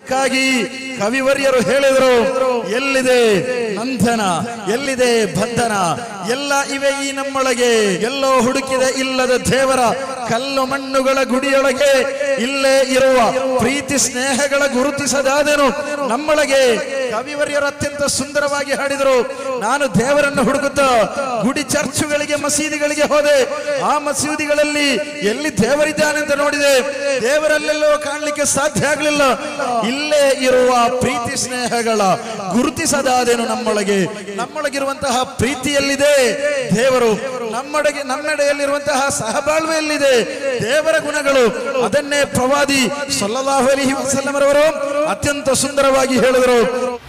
ಅದಕ್ಕಾಗಿ ಕವಿವರ್ಯರು ಹೇಳಿದರು, ಎಲ್ಲಿದೆ ನಂದನ, ಎಲ್ಲಿದೆ ಬಂಧನ, ಎಲ್ಲ ಇವೆ ಈ ನಮ್ಮೊಳಗೆ. ಎಲ್ಲೋ ಹುಡುಕಿದೆ ಇಲ್ಲದ ದೇವರ ಕಲ್ಲು ಮಣ್ಣುಗಳ ಗುಡಿಯೊಳಗೆ ಇಲ್ಲೇ ಇರುವ ಪ್ರೀತಿ ಸ್ನೇಹಗಳ ಗುರುತಿಸದಾದನು ನಮ್ಮೊಳಗೆ. ಕವಿವರ್ಯರು ಅತ್ಯಂತ ಸುಂದರವಾಗಿ ಹಾಡಿದರು. ನಾನು ದೇವರನ್ನು ಹುಡುಕುತ್ತಾ ಗುಡಿ ಚರ್ಚುಗಳಿಗೆ ಮಸೀದಿಗಳಿಗೆ ಹೋದೆ. ಆ ಮಸೀದಿಗಳಲ್ಲಿ ಎಲ್ಲಿ ದೇವರಿದ್ದಾನೆ ಅಂತ ನೋಡಿದೆ, ದೇವರಲ್ಲೆಲ್ಲೋ ಕಾಣಲಿಕ್ಕೆ ಸಾಧ್ಯ ಆಗಲಿಲ್ಲ. ಇಲ್ಲೇ ಇರುವ ಪ್ರೀತಿ ಸ್ನೇಹಗಳ ಗುರುತಿಸದಾದೇನು ನಮ್ಮೊಳಗೆ. ನಮ್ಮೊಳಗಿರುವಂತಹ ಪ್ರೀತಿಯಲ್ಲಿದೆ ದೇವರು, ನಮ್ಮೆಡೆಯಲ್ಲಿರುವಂತಹ ಸಹಬಾಳ್ವೆಯಲ್ಲಿದೆ ದೇವರ ಗುಣಗಳು. ಅದನ್ನೇ ಪ್ರವಾದಿ ಸಲ್ಲಲ್ಲಾಹು ಅಲೈಹಿ ವಸಲ್ಲಂ ರವರು ಅತ್ಯಂತ ಸುಂದರವಾಗಿ ಹೇಳಿದರು.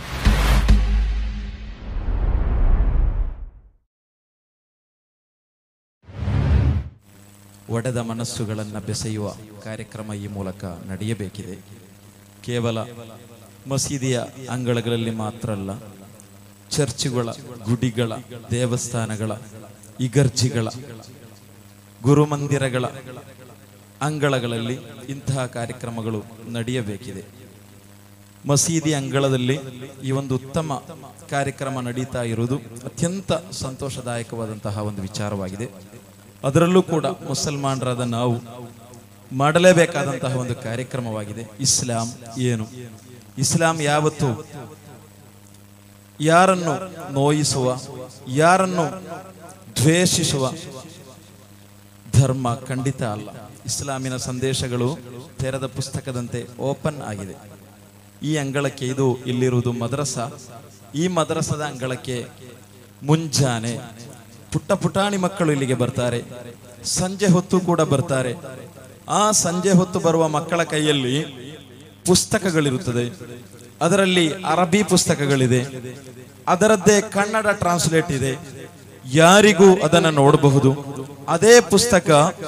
ಒಡೆದ ಮನಸ್ಸುಗಳನ್ನು ಬೆಸೆಯುವ ಕಾರ್ಯಕ್ರಮ ಈ ಮೂಲಕ ನಡೆಯಬೇಕಿದೆ. ಕೇವಲ ಮಸೀದಿಯ ಅಂಗಳಗಳಲ್ಲಿ ಮಾತ್ರ ಅಲ್ಲ, ಚರ್ಚುಗಳ, ಗುಡಿಗಳ, ದೇವಸ್ಥಾನಗಳ, ಇಗರ್ಜಿಗಳ, ಗುರುಮಂದಿರಗಳ ಅಂಗಳಗಳಲ್ಲಿ ಇಂತಹ ಕಾರ್ಯಕ್ರಮಗಳು ನಡೆಯಬೇಕಿದೆ. ಮಸೀದಿ ಅಂಗಳದಲ್ಲಿ ಈ ಒಂದು ಉತ್ತಮ ಕಾರ್ಯಕ್ರಮ ನಡೀತಾ ಇರುವುದು ಅತ್ಯಂತ ಸಂತೋಷದಾಯಕವಾದಂತಹ ಒಂದು ವಿಚಾರವಾಗಿದೆ. ಅದರಲ್ಲೂ ಕೂಡ ಮುಸಲ್ಮಾನರಾದ ನಾವು ಮಾಡಲೇಬೇಕಾದಂತಹ ಒಂದು ಕಾರ್ಯಕ್ರಮವಾಗಿದೆ. ಇಸ್ಲಾಂ ಏನು? ಇಸ್ಲಾಂ ಯಾವತ್ತು ಯಾರನ್ನು ನೋಯಿಸುವ, ಯಾರನ್ನು ದ್ವೇಷಿಸುವ ಧರ್ಮ ಖಂಡಿತ ಅಲ್ಲ. ಇಸ್ಲಾಮಿನ ಸಂದೇಶಗಳು ತೆರೆದ ಪುಸ್ತಕದಂತೆ ಓಪನ್ ಆಗಿದೆ. ಈ ಅಂಗಳಕ್ಕೆ, ಇದು ಇಲ್ಲಿರುವುದು ಮದ್ರಸಾ, ಈ ಮದ್ರಸಾದ ಅಂಗಳಕ್ಕೆ ಮುಂಜಾನೆ ಪುಟ್ಟ ಪುಟಾಣಿ ಮಕ್ಕಳು ಇಲ್ಲಿಗೆ ಬರ್ತಾರೆ, ಸಂಜೆ ಹೊತ್ತು ಕೂಡ ಬರ್ತಾರೆ. ಆ ಸಂಜೆ ಹೊತ್ತು ಬರುವ ಮಕ್ಕಳ ಕೈಯಲ್ಲಿ ಪುಸ್ತಕಗಳಿರುತ್ತದೆ. ಅದರಲ್ಲಿ ಅರಬಿ ಪುಸ್ತಕಗಳಿದೆ, ಅದರದ್ದೇ ಕನ್ನಡ ಟ್ರಾನ್ಸ್ಲೇಟ್ ಇದೆ, ಯಾರಿಗೂ ಅದನ್ನು ನೋಡಬಹುದು. ಅದೇ ಪುಸ್ತಕ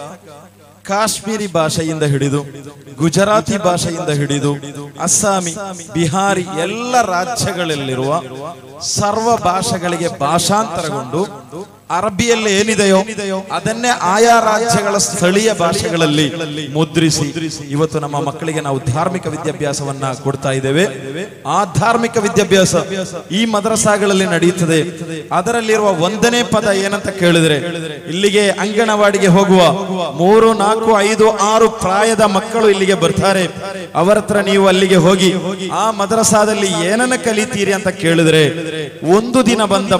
ಕಾಶ್ಮೀರಿ ಭಾಷೆಯಿಂದ ಹಿಡಿದು, ಗುಜರಾತಿ ಭಾಷೆಯಿಂದ ಹಿಡಿದು, ಅಸ್ಸಾಮಿ, ಬಿಹಾರಿ ಎಲ್ಲ ರಾಜ್ಯಗಳಲ್ಲಿರುವ ಸರ್ವ ಭಾಷೆಗಳಿಗೆ ಭಾಷಾಂತರಗೊಂಡು ಅರಬಿಯಲ್ಲಿ ಏನಿದೆಯೋ ಅದನ್ನೇ ಆಯಾ ರಾಜ್ಯಗಳ ಸ್ಥಳೀಯ ಭಾಷೆಗಳಲ್ಲಿ ಮುದ್ರಿಸಿ ಇವತ್ತು ನಮ್ಮ ಮಕ್ಕಳಿಗೆ ನಾವು ಧಾರ್ಮಿಕ ವಿದ್ಯಾಭ್ಯಾಸವನ್ನ ಕೊಡ್ತಾ ಇದ್ದೇವೆ. ಆ ಧಾರ್ಮಿಕ ವಿದ್ಯಾಭ್ಯಾಸ ಈ ಮದ್ರಸಾಗಳಲ್ಲಿ ನಡೆಯುತ್ತದೆ. ಅದರಲ್ಲಿರುವ 1ನೇ ಪದ ಏನಂತ ಕೇಳಿದ್ರೆ, ಇಲ್ಲಿಗೆ ಅಂಗನವಾಡಿಗೆ ಹೋಗುವ 3, 4, 5, 6 ಪ್ರಾಯದ ಮಕ್ಕಳು ಇಲ್ಲಿಗೆ ಬರ್ತಾರೆ. ಅವರ ಹತ್ರ ನೀವು ಅಲ್ಲಿಗೆ ಹೋಗಿ ಆ ಮದ್ರಸಾದಲ್ಲಿ ಏನನ್ನ ಕಲಿತೀರಿ ಅಂತ ಕೇಳಿದ್ರೆ, ಒಂದು ದಿನ ಬಂದ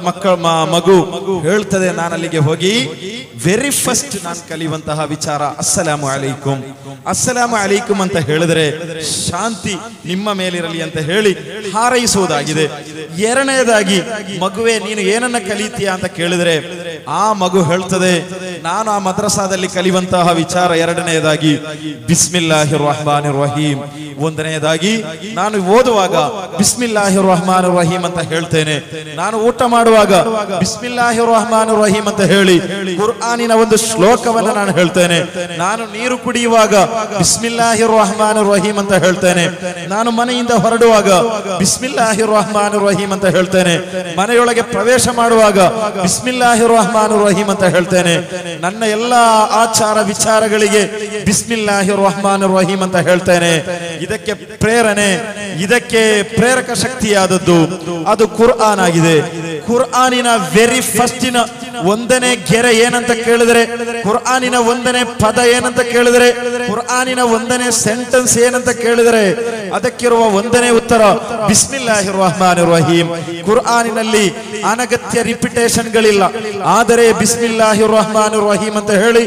ಮಗು ಹೇಳ್ತದೆ, ನಾನು ಅಲ್ಲಿಗೆ ಹೋಗಿ ವೆರಿ ಫಸ್ಟ್ ನಾನು ಕಲಿಯುವಂತಹ ವಿಚಾರ ಅಸ್ಸಲಾಮು ಅಲೈಕುಂ. ಅಸ್ಸಲಾಮು ಅಲೈಕುಂ ಅಂತ ಹೇಳಿದ್ರೆ ಶಾಂತಿ ನಿಮ್ಮ ಮೇಲಿರಲಿ ಅಂತ ಹೇಳಿ ಹಾರೈಸುವುದಾಗಿದೆ. 2ನೇದಾಗಿ, ಮಗುವೆ ನೀನು ಏನನ್ನ ಕಲಿತೀಯ ಅಂತ ಕೇಳಿದ್ರೆ ಆ ಮಗು ಹೇಳ್ತದೆ, ನಾನು ಆ ಮದ್ರಸಾದಲ್ಲಿ ಕಲಿಯುವಂತಹ ವಿಚಾರ 2ನೇದಾಗಿ ಬಿಸ್ಮಿಲ್ಲಾಹಿರ್ ರಹ್ಮಾನಿರ್ ರಹೀಂ. 1ನೇದಾಗಿ, ನಾನು ಓದುವಾಗ ಬಿಸ್ಮಿಲ್ಲಾಹಿರ್ ರಹ್ಮಾನಿರ್ ರಹೀಂ ಅಂತ ಹೇಳ್ತೇನೆ. ನಾನು ಊಟ ಮಾಡುವಾಗ ಬಿಸ್ಮಿಲ್ಲಾಹಿರ್ ರಹ್ಮಾನಿರ್ ರಹೀಂ ಅಂತ ಹೇಳಿ ಕುರ್ಆನಿನ ಒಂದು ಶ್ಲೋಕವನ್ನು ನಾನು ಹೇಳ್ತೇನೆ. ನಾನು ನೀರು ಕುಡಿಯುವಾಗ ಬಿಸ್ಮಿಲ್ಲಾಹಿರ್ ರಹ್ಮಾನಿರ್ ರಹೀಂ ಅಂತ ಹೇಳ್ತೇನೆ. ನಾನು ಮನೆಯಿಂದ ಹೊರಡುವಾಗ ಬಿಸ್ಮಿಲ್ಲಾಹಿರ್ ರಹ್ಮಾನಿರ್ ರಹೀಂ ಅಂತ ಹೇಳ್ತೇನೆ. ಮನೆಯೊಳಗೆ ಪ್ರವೇಶ ಮಾಡುವಾಗ ಬಿಸ್ಮಿಲ್ಲಾಹಿರ್ ರಹ್ಮಾನಿರ್ ರಹೀಂ ಅಂತ ಹೇಳ್ತೇನೆ. ನನ್ನ ಎಲ್ಲಾ ಆಚಾರ ವಿಚಾರಗಳಿಗೆ ಬಿಸ್ಮಿಲ್ಲಾಹಿರ್ ರಹ್ಮಾನಿರ್ ರಹೀಂ ಅಂತ ಹೇಳ್ತೇನೆ. ಇದಕ್ಕೆ ಪ್ರೇರಣೆ, ಇದಕ್ಕೆ ಪ್ರೇರಕ ಶಕ್ತಿಯಾದದ್ದು ಅದು ಕುರ್ಆನ್ ಆಗಿದೆ. ಕುರ್ಆನಿನ ವೆರಿ ಫಸ್ಟಿನ 1ನೇ ಗೆರೆ ಏನಂತ ಕೇಳಿದ್ರೆ, ಕುರ್ಆನಿನ 1ನೇ ಪದ ಏನಂತ ಕೇಳಿದ್ರೆ, ಕುರ್ಆನಿನ 1ನೇ ಸೆಂಟೆನ್ಸ್ ಏನಂತ ಕೇಳಿದರೆ ಅದಕ್ಕಿರುವ 1ನೇ ಉತ್ತರ ಬಿಸ್ಮಿಲ್ಲಾಹಿರ್ ರಹ್ಮಾನಿರ್ ರಹೀಂ. ಕುರ್ಆನಿನಲ್ಲಿ ಅನಗತ್ಯ ರಿಪಿಟೇಷನ್ಗಳಿಲ್ಲ, ಆದರೆ ಬಿಸ್ಮಿಲ್ಲಾಹಿರ್ ರಹ್ಮಾನಿರ್ ರಹೀಂ ಅಂತ ಹೇಳಿ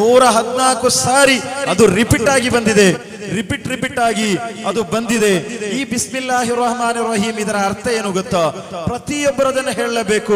114 ಸಾರಿ ಅದು ರಿಪೀಟ್ ಆಗಿ ಬಂದಿದೆ. ರಿಪೀಟ್ ಆಗಿ ಅದು ಬಂದಿದೆ. ಈ ಬಿಸ್ಮಿಲ್ಲಾಹಿರ್ ರಹ್ಮಾನಿರ್ ರಹೀಂ ಇದರ ಅರ್ಥ ಏನು ಗೊತ್ತಾ? ಪ್ರತಿಯೊಬ್ಬರದನ್ನು ಹೇಳಬೇಕು.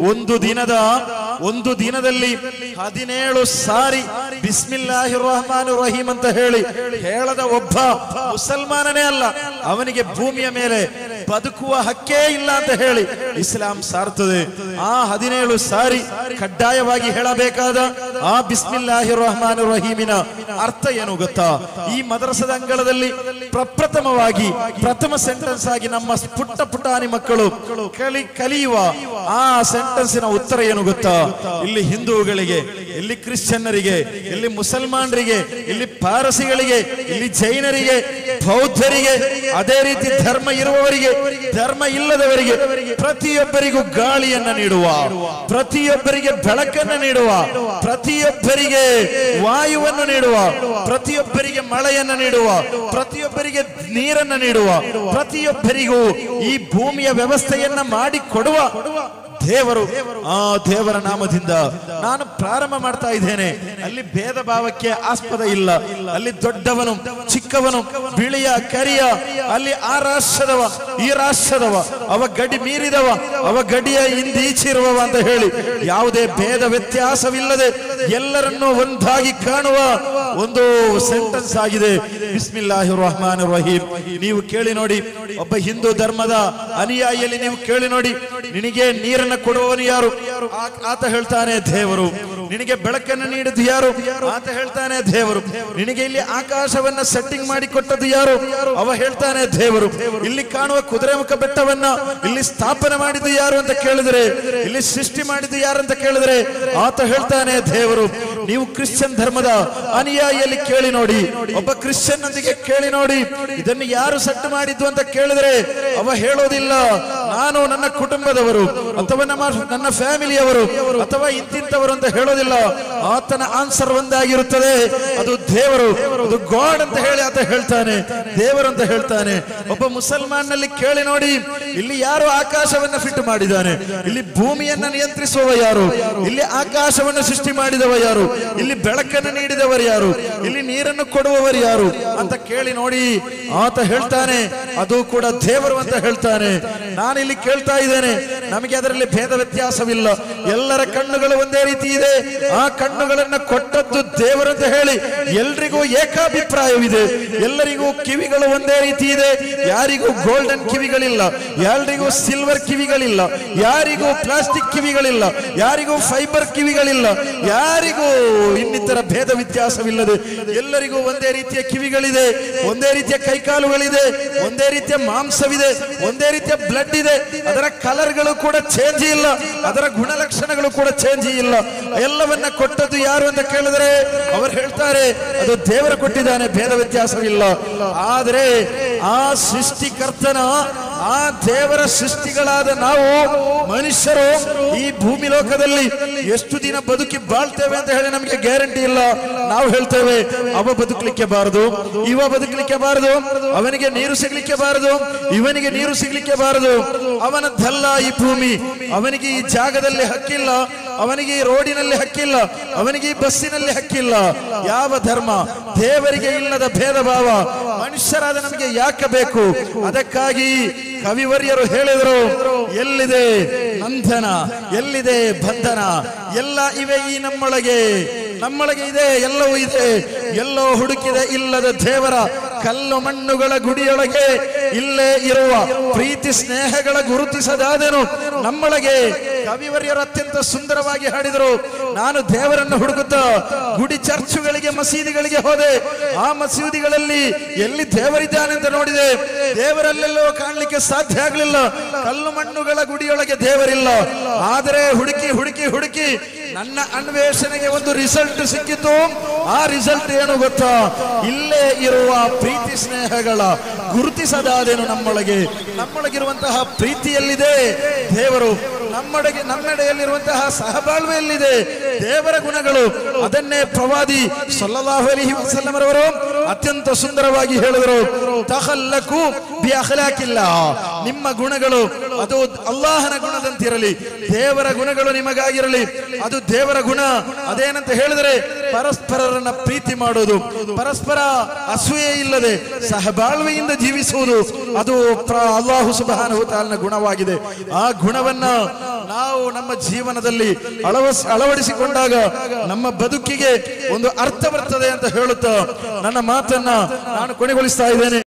ಒಂದು ದಿನದಲ್ಲಿ 17 ಸಾರಿ ಬಿಸ್ಮಿಲ್ಲಾಹಿರ್ ರಹ್ಮಾನಿರ್ ರಹೀಂ ಅಂತ ಹೇಳದ ಒಬ್ಬ ಮುಸಲ್ಮಾನನೇ ಅಲ್ಲ, ಅವನಿಗೆ ಭೂಮಿಯ ಮೇಲೆ ಬದುಕುವ ಹಕ್ಕೇ ಇಲ್ಲ ಅಂತ ಹೇಳಿ ಇಸ್ಲಾಂ ಸಾರ್ತದೆ. ಆ 17 ಸಾರಿ ಕಡ್ಡಾಯವಾಗಿ ಹೇಳಬೇಕಾದ ಆ ಬಿಸ್ಮಿಲ್ಲಾಹಿರ್ ರಹ್ಮಾನಿರ್ ರಹೀಮಿನ ಅರ್ಥ ಏನು ಗೊತ್ತಾ? ಈ ಮದ್ರಸಾದ ಅಂಗಳದಲ್ಲಿ ಪ್ರಪ್ರಥಮವಾಗಿ ಪ್ರಥಮ ಸೆಂಟೆನ್ಸ್ ಆಗಿ ನಮ್ಮ ಪುಟ್ಟ ಪುಟಾಣಿ ಮಕ್ಕಳು ಕಲಿಯುವ ಆ ಸೆಂಟೆನ್ಸಿನ ಉತ್ತರ ಏನು ಗೊತ್ತಾ? ಇಲ್ಲಿ ಹಿಂದೂಗಳಿಗೆ ಇಲ್ಲಿ ಕ್ರಿಶ್ಚಿಯನ್ನರಿಗೆ, ಇಲ್ಲಿ ಮುಸಲ್ಮಾನರಿಗೆ, ಇಲ್ಲಿ ಪಾರಸಿಗಳಿಗೆ, ಇಲ್ಲಿ ಜೈನರಿಗೆ, ಬೌದ್ಧರಿಗೆ, ಅದೇ ರೀತಿ ಧರ್ಮ ಇರುವವರಿಗೆ, ಧರ್ಮ ಇಲ್ಲದವರಿಗೆ, ಪ್ರತಿಯೊಬ್ಬರಿಗೂ ಗಾಳಿಯನ್ನ ನೀಡುವ, ಪ್ರತಿಯೊಬ್ಬರಿಗೆ ಬೆಳಕನ್ನು ನೀಡುವ, ಪ್ರತಿಯೊಬ್ಬರಿಗೆ ವಾಯುವನ್ನು ನೀಡುವ, ಪ್ರತಿಯೊಬ್ಬರಿಗೆ ಮಳೆಯನ್ನು ನೀಡುವ, ಪ್ರತಿಯೊಬ್ಬರಿಗೆ ನೀರನ್ನು ನೀಡುವ, ಪ್ರತಿಯೊಬ್ಬರಿಗೂ ಈ ಭೂಮಿಯ ವ್ಯವಸ್ಥೆಯನ್ನ ಮಾಡಿ ಕೊಡುವ ದೇವರು. ಆ ದೇವರ ನಾಮದಿಂದ ನಾನು ಪ್ರಾರಂಭ ಮಾಡ್ತಾ ಇದ್ದೇನೆ. ಅಲ್ಲಿ ಭೇದ ಭಾವಕ್ಕೆ ಆಸ್ಪದ ಇಲ್ಲ. ಅಲ್ಲಿ ದೊಡ್ಡವನು ಚಿಕ್ಕವನು, ಬಿಳಿಯ ಕರಿಯ, ಅಲ್ಲಿ ಆ ರಾಷ್ಟ್ರದವ ಈ ರಾಷ್ಟ್ರದವ, ಅವ ಗಡಿ ಮೀರಿದವ, ಅವ ಗಡಿಯ ಹಿಂದೀಚಿರುವವ ಅಂತ ಹೇಳಿ ಯಾವುದೇ ಭೇದ ವ್ಯತ್ಯಾಸವಿಲ್ಲದೆ ಎಲ್ಲರನ್ನೂ ಒಂದಾಗಿ ಕಾಣುವ ಒಂದು ಸೆಂಟೆನ್ಸ್ ಆಗಿದೆ ಬಿಸ್ಮಿಲ್ಲಾಹಿರ್ ರಹಮಾನಿರ್ ರಹೀಮ್. ನೀವು ಕೇಳಿ ನೋಡಿ, ಒಬ್ಬ ಹಿಂದೂ ಧರ್ಮದ ಅನುಯಾಯಿಯಲ್ಲಿ ನೀವು ಕೇಳಿ ನೋಡಿ, ನಿನಗೆ ನೀರನ್ನು ಕೊಡುವವನು ಯಾರು? ಆತ ಹೇಳ್ತಾನೆ ದೇವರು. ನಿನಗೆ ಬೆಳಕನ್ನು ನೀಡಿದ್ದು ಯಾರು? ಆತ ಹೇಳ್ತಾನೆ ದೇವರು. ನಿನಗೆ ಇಲ್ಲಿ ಆಕಾಶವನ್ನ ಸೆಟ್ಟಿಂಗ್ ಮಾಡಿ ಕೊಟ್ಟದ್ದು ಯಾರು? ಅವ ಹೇಳ್ತಾನೆ ದೇವರು. ಇಲ್ಲಿ ಕಾಣುವ ಕುದುರೆಮುಖ ಬೆಟ್ಟವನ್ನ ಇಲ್ಲಿ ಸ್ಥಾಪನೆ ಮಾಡಿದ್ದು ಯಾರು ಅಂತ ಕೇಳಿದ್ರೆ, ಇಲ್ಲಿ ಸೃಷ್ಟಿ ಮಾಡಿದ್ದು ಯಾರು ಅಂತ ಕೇಳಿದ್ರೆ, ಆತ ಹೇಳ್ತಾನೆ ದೇವರು. ನೀವು ಕ್ರಿಶ್ಚಿಯನ್ ಧರ್ಮದ ಅನುಯಾಯಿಯಲ್ಲಿ ಕೇಳಿ ನೋಡಿ, ಒಬ್ಬ ಕ್ರಿಶ್ಚಿಯನ್ ನೊಂದಿಗೆ ಕೇಳಿ ನೋಡಿ, ಇದನ್ನು ಯಾರು ಸೆಟ್ ಮಾಡಿದ್ದು ಅಂತ ಕೇಳಿದ್ರೆ ಅವ ಹೇಳೋದಿಲ್ಲ ನಾನು ನನ್ನ ಕುಟುಂಬದವರು ಅಥವಾ ನನ್ನ ಫ್ಯಾಮಿಲಿಯವರು ಅಥವಾ ಇಂತಿಂತವರು ಅಂತ ಹೇಳೋದಿಲ್ಲ. ಆತನ ಆನ್ಸರ್ ಒಂದಾಗಿರುತ್ತದೆ, ಅದು ದೇವರು, ಅದು ಗಾಡ್ ಅಂತ ಹೇಳಿ ಆತ ಹೇಳ್ತಾನೆ, ದೇವರು ಅಂತ ಹೇಳ್ತಾನೆ. ಒಬ್ಬ ಮುಸಲ್ಮಾನ್ನಲ್ಲಿ ಕೇಳಿ ನೋಡಿ, ಇಲ್ಲಿ ಯಾರು ಆಕಾಶವನ್ನ ಫಿಟ್ ಮಾಡಿದ್ದಾನೆ? ಇಲ್ಲಿ ಭೂಮಿಯನ್ನ ನಿಯಂತ್ರಿಸುವ ಯಾರು? ಇಲ್ಲಿ ಆಕಾಶವನ್ನು ಸೃಷ್ಟಿ ಮಾಡಿದವ ಯಾರು? ಇಲ್ಲಿ ಬೆಳಕನ್ನು ನೀಡಿದವರು ಯಾರು? ಇಲ್ಲಿ ನೀರನ್ನು ಕೊಡುವವರು ಯಾರು ಅಂತ ಕೇಳಿ ನೋಡಿ, ಆತ ಹೇಳ್ತಾನೆ ಅದು ಕೂಡ ದೇವರು ಅಂತ ಹೇಳ್ತಾನೆ. ನಾನು ಇಲ್ಲಿ ಕೇಳ್ತಾ ಇದ್ದೇನೆ, ನಮಗೆ ಅದರಲ್ಲಿ ಭೇದ ವ್ಯತ್ಯಾಸವಿಲ್ಲ. ಎಲ್ಲರ ಕಣ್ಣುಗಳು ಒಂದೇ ರೀತಿ ಇದೆ. ಆ ಕಣ್ಣುಗಳನ್ನ ಕೊಟ್ಟದ್ದು ದೇವರು ಅಂತ ಹೇಳಿ ಎಲ್ರಿಗೂ ಏಕಾಭಿಪ್ರಾಯವಿದೆ. ಎಲ್ಲರಿಗೂ ಕಿವಿಗಳು ಒಂದೇ ರೀತಿ ಇದೆ. ಯಾರಿಗೂ ಗೋಲ್ಡನ್ ಕಿವಿಗಳಿಲ್ಲ, ಯಾರಿಗೂ ಸಿಲ್ವರ್ ಕಿವಿಗಳಿಲ್ಲ, ಯಾರಿಗೂ ಪ್ಲಾಸ್ಟಿಕ್ ಕಿವಿಗಳಿಲ್ಲ, ಯಾರಿಗೂ ಫೈಬರ್ ಕಿವಿಗಳಿಲ್ಲ, ಯಾರಿಗೂ ಇನ್ನಿತರ ಭೇದ ವ್ಯತ್ಯಾಸವಿಲ್ಲದೆ ಎಲ್ಲರಿಗೂ ಒಂದೇ ರೀತಿಯ ಕಿವಿಗಳಿದೆ, ಒಂದೇ ರೀತಿಯ ಕೈಕಾಲುಗಳಿದೆ, ಒಂದೇ ರೀತಿಯ ಮಾಂಸವಿದೆ, ಒಂದೇ ರೀತಿಯ ಬ್ಲಡ್ ಇದೆ. ಅದರ ಕಲರ್ಗಳು ಕೂಡ ಚೇಂಜ್ ಇಲ್ಲ, ಅದರ ಗುಣಲಕ್ಷಣಗಳು ಕೂಡ ಚೇಂಜ್ ಇಲ್ಲ. ಎಲ್ಲವನ್ನ ಕೊಟ್ಟದ್ದು ಯಾರು ಅಂತ ಕೇಳಿದ್ರೆ ಅವರು ಹೇಳ್ತಾರೆ ಅದು ದೇವರು ಕೊಟ್ಟಿದ್ದಾನೆ, ಭೇದ ವ್ಯತ್ಯಾಸವಿಲ್ಲ. ಆದರೆ ಆ ಸೃಷ್ಟಿಕರ್ತನ, ಆ ದೇವರ ಸೃಷ್ಟಿಗಳಾದ ನಾವು ಮನುಷ್ಯರು ಈ ಭೂಮಿ ಲೋಕದಲ್ಲಿ ಎಷ್ಟು ದಿನ ಬದುಕಿ ಬಾಳ್ತೇವೆ ಅಂತ ಹೇಳಿ ನಮಗೆ ಗ್ಯಾರಂಟಿ ಇಲ್ಲ. ನಾವು ಹೇಳ್ತೇವೆ ಅವ ಬದುಕಲಿಕ್ಕೆ ಬಾರದು, ಇವ ಬದುಕಲಿಕ್ಕೆ ಬಾರದು, ಅವನಿಗೆ ನೀರು ಸಿಗ್ಲಿಕ್ಕೆ ಬಾರದು, ಇವನಿಗೆ ನೀರು ಸಿಗ್ಲಿಕ್ಕೆ ಬಾರದು, ಅವನದ್ದಲ್ಲ ಈ ಭೂಮಿ, ಅವನಿಗೆ ಈ ಜಾಗದಲ್ಲಿ ಹಕ್ಕಿಲ್ಲ, ಅವನಿಗೆ ಈ ರೋಡಿನಲ್ಲಿ ಹಕ್ಕಿಲ್ಲ, ಅವನಿಗೆ ಈ ಬಸ್ಸಿನಲ್ಲಿ ಹಕ್ಕಿಲ್ಲ. ಯಾವ ಧರ್ಮ? ದೇವರಿಗೆ ಇಲ್ಲದ ಭೇದ ಭಾವ ಮನುಷ್ಯರಾದ ನಮಗೆ ಯಾಕೆ ಬೇಕು? ಅದಕ್ಕಾಗಿ ಕವಿವರ್ಯರು ಹೇಳಿದರು, ಎಲ್ಲಿದೆ ಬಂಧನ, ಎಲ್ಲಿದೆ ಬಂಧನ? ಎಲ್ಲ ಇವೆ ಈ ನಮ್ಮೊಳಗೆ, ನಮ್ಮೊಳಗೆ ಇದೆ, ಎಲ್ಲವೂ ಇದೆ. ಎಲ್ಲೋ ಹುಡುಕಿದೆ ಇಲ್ಲದ ದೇವರ ಕಲ್ಲು ಮಣ್ಣುಗಳ ಗುಡಿಯೊಳಗೆ ಇಲ್ಲೇ ಇರುವ ಪ್ರೀತಿ ಸ್ನೇಹಗಳ ಗುರುತಿಸದಾದನು ನಮ್ಮೊಳಗೆ. ಕವಿವರ್ಯರು ಅತ್ಯಂತ ಸುಂದರವಾಗಿ ಹಾಡಿದರು, ನಾನು ದೇವರನ್ನು ಹುಡುಕುತ್ತಾ ಗುಡಿ ಚರ್ಚುಗಳಿಗೆ ಮಸೀದಿಗಳಿಗೆ ಹೋದೆ. ಆ ಮಸೀದಿಗಳಲ್ಲಿ ಎಲ್ಲಿ ದೇವರಿದ್ದಾನೆ ಅಂತ ನೋಡಿದೆ, ದೇವರಲ್ಲೆಲ್ಲೋ ಕಾಣಲಿಕ್ಕೆ ಸಾಧ್ಯ ಆಗಲಿಲ್ಲ. ಕಲ್ಲು ಮಣ್ಣುಗಳ ಗುಡಿಯೊಳಗೆ ದೇವರಿಲ್ಲ. ಆದರೆ ಹುಡುಕಿ ಹುಡುಕಿ ಹುಡುಕಿ ನನ್ನ ಅನ್ವೇಷಣೆಗೆ ಒಂದು ರಿಸಲ್ಟ್ ಸಿಕ್ಕಿತು. ಆ ರಿಸಲ್ಟ್ ಏನು ಗೊತ್ತಾ? ಇಲ್ಲೇ ಇರುವ ಪ್ರೀತಿ ಸ್ನೇಹಗಳ ಗುರುತಿಸದಾದೇನು ನಮ್ಮೊಳಗೆ. ನಮ್ಮೊಳಗಿರುವಂತಹ ಪ್ರೀತಿಯಲ್ಲಿದೆ ದೇವರು, ನಮ್ಮೆಡೆಯಲ್ಲಿರುವಂತಹ ಸಹಬಾಳ್ವೆಯಲ್ಲಿದೆ ದೇವರ ಗುಣಗಳು. ಅದನ್ನೇ ಪ್ರವಾದಿ ಸಲ್ಲಲ್ಲಾಹು ಅಲೈಹಿ ವಸಲ್ಲಂ ರವರು ಅತ್ಯಂತ ಸುಂದರವಾಗಿ ಹೇಳಿದರು, ತಖಲ್ಲಕು ಬಿ ಅಖ್ಲಾಕಿಲ್ಲಾ, ನಿಮ್ಮ ಗುಣಗಳು ಅದು ಅಲ್ಲಾಹನ ಗುಣದಂತಿರಲಿ, ದೇವರ ಗುಣಗಳು ನಿಮಗಾಗಿರಲಿ. ಅದು ದೇವರ ಗುಣ. ಅದೇನಂತ ಹೇಳಿದರೆ ಪರಸ್ಪರರನ್ನ ಪ್ರೀತಿ ಮಾಡೋದು, ಪರಸ್ಪರ ಅಸೂಯೆ ಇಲ್ಲದೆ ಸಹಬಾಳ್ವೆಯಿಂದ ಜೀವಿಸುವುದು, ಅದು ಅಲ್ಲಾಹು ಸುಬ್ಹಾನಹು ವ ತಆಲನ ಗುಣವಾಗಿದೆ. ಆ ಗುಣವನ್ನ ನಾವು ನಮ್ಮ ಜೀವನದಲ್ಲಿ ಅಳವಡಿಸಿಕೊಂಡಾಗ ನಮ್ಮ ಬದುಕಿಗೆ ಒಂದು ಅರ್ಥ ಬರ್ತದೆ ಅಂತ ಹೇಳುತ್ತಾ ನನ್ನ ಮಾತನ್ನ ನಾನು ಕೊನೆಗೊಳಿಸ್ತಾ ಇದ್ದೇನೆ.